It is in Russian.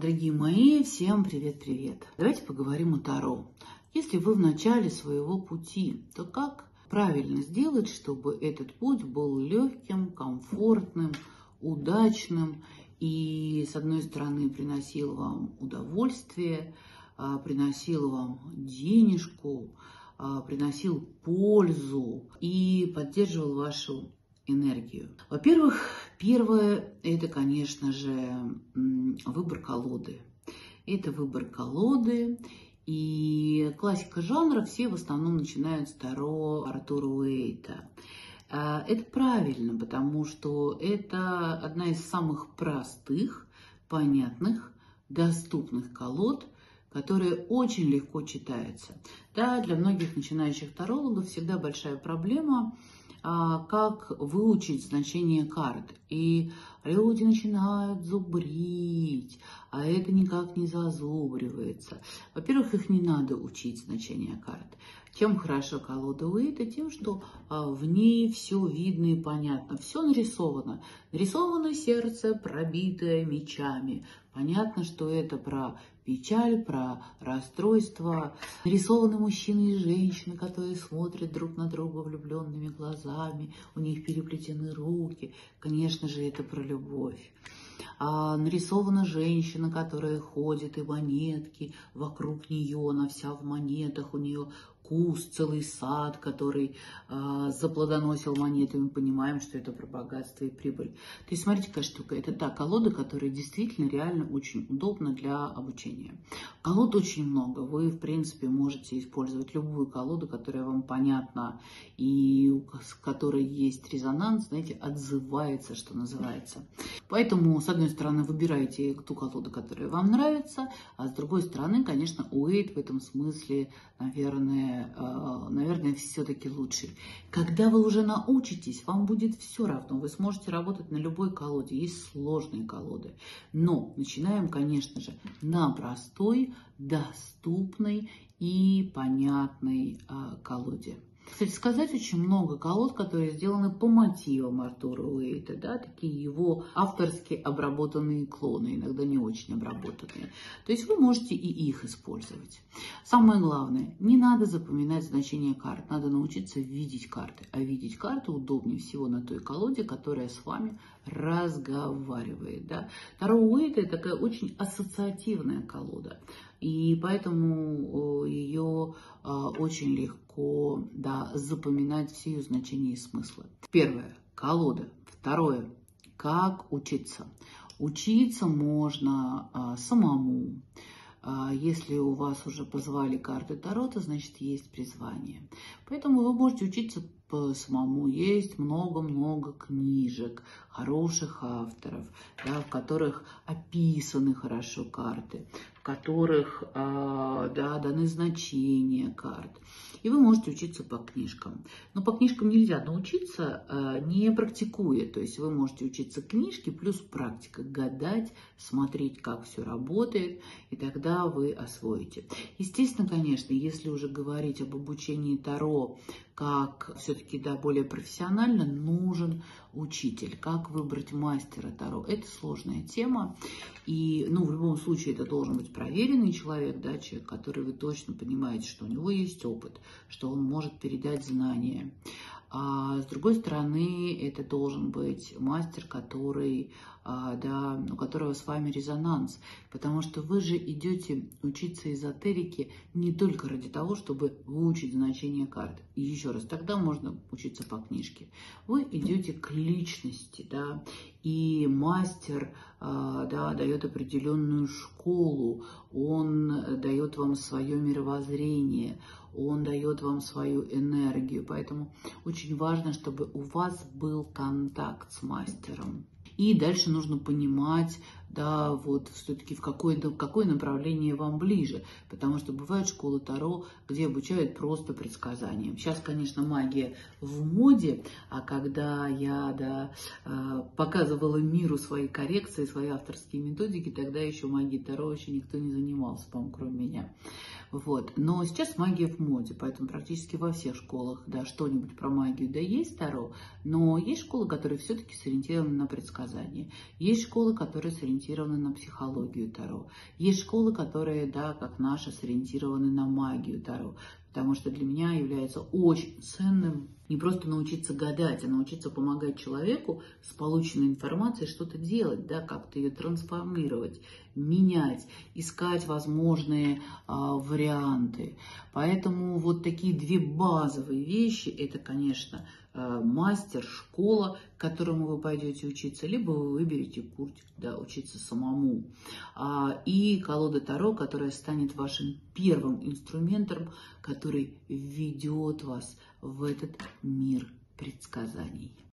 Дорогие мои, всем привет-привет! Давайте поговорим о Таро. Если вы в начале своего пути, то как правильно сделать, чтобы этот путь был легким, комфортным, удачным и, с одной стороны, приносил вам удовольствие, приносил вам денежку, приносил пользу и поддерживал вашу энергию. Во-первых, первое – это, конечно же, выбор колоды. Это выбор колоды. И классика жанра, все в основном начинают с Таро Артура Уэйта. Это правильно, потому что это одна из самых простых, понятных, доступных колод, которая очень легко читается. Да, для многих начинающих тарологов всегда большая проблема, как выучить значение карт. И люди начинают зубрить, а это никак не зазубривается. Во-первых, их не надо учить значение карт. Чем хорошо колода Уэйта? Тем, что в ней все видно и понятно, все нарисовано. Нарисовано сердце, пробитое мечами. Понятно, что это про печаль, про расстройство. Нарисованы мужчины и женщины, которые смотрят друг на друга влюбленными глазами. У них переплетены руки. Конечно же, это про любовь. Нарисована женщина, которая ходит, и монетки вокруг нее, она вся в монетах, у нее куст, целый сад, который заплодоносил монеты. Мы понимаем, что это про богатство и прибыль. То есть, смотрите, какая штука. Это та колода, которая действительно реально очень удобна для обучения. Колод очень много. Вы, в принципе, можете использовать любую колоду, которая вам понятна и с которой есть резонанс, знаете, отзывается, что называется. Поэтому, с одной стороны, выбирайте ту колоду, которая вам нравится, а с другой стороны, конечно, Уэйт в этом смысле, наверное, все-таки лучше. Когда вы уже научитесь, вам будет все равно. Вы сможете работать на любой колоде. Есть сложные колоды. Но начинаем, конечно же, на простой, доступной и понятной колоде. Кстати сказать, очень много колод, которые сделаны по мотивам Артура Уэйта, да, такие его авторски обработанные клоны, иногда не очень обработанные. То есть вы можете и их использовать. Самое главное, не надо запоминать значение карт, надо научиться видеть карты. А видеть карты удобнее всего на той колоде, которая с вами разговаривает. Да. Таро Уэйта – это такая очень ассоциативная колода. И поэтому ее очень легко, да, запоминать все ее значения и смыслы. Первое – колода. Второе – как учиться. Учиться можно самому. Если у вас уже позвали карты Таро, то значит есть призвание. Поэтому вы можете учиться самому. Есть много-много книжек, хороших авторов, да, в которых описаны хорошо карты, в которых даны значения карт. И вы можете учиться по книжкам. Но по книжкам нельзя научиться, не практикуя. То есть вы можете учиться книжке плюс практика, гадать, смотреть, как все работает, и тогда вы освоите. Естественно, конечно, если уже говорить об обучении Таро как все-таки, да, более профессионально, нужен учитель. Как выбрать мастера Таро? Это сложная тема. И, в любом случае, это должен быть проверенный человек, да, человек, который вы точно понимаете, что у него есть опыт, что он может передать знания. А с другой стороны, это должен быть мастер, который, у которого с вами резонанс. Потому что вы же идете учиться эзотерике не только ради того, чтобы выучить значение карт. И еще раз, тогда можно учиться по книжке. Вы идете к личности, да, и мастер, дает определенную школу, он дает вам свое мировоззрение, он дает вам свою энергию. Поэтому очень важно, чтобы у вас был контакт с мастером. И дальше нужно понимать, да, вот все-таки в какое направление вам ближе. Потому что бывают школы Таро, где обучают просто предсказаниям. Сейчас, конечно, магия в моде, а когда я показывала миру свои коррекции, свои авторские методики, тогда еще магией Таро еще никто не занимался, по-моему, кроме меня. Вот. Но сейчас магия в моде, поэтому практически во всех школах, да, что-нибудь про магию, да, есть Таро, но есть школы, которые все-таки сориентированы на предсказания. Есть школы, которые сориентированы сориентированы на психологию Таро. Есть школы, которые, да, как наша, сориентированы на магию Таро. Потому что для меня является очень ценным не просто научиться гадать, а научиться помогать человеку с полученной информацией что-то делать, да, как-то ее трансформировать, менять, искать возможные варианты. Поэтому вот такие две базовые вещи, это, конечно, мастер, школа, к которому вы пойдете учиться, либо вы выберете путь, да, учиться самому. И колода Таро, которая станет вашим первым инструментом, который введет вас в этот мир предсказаний.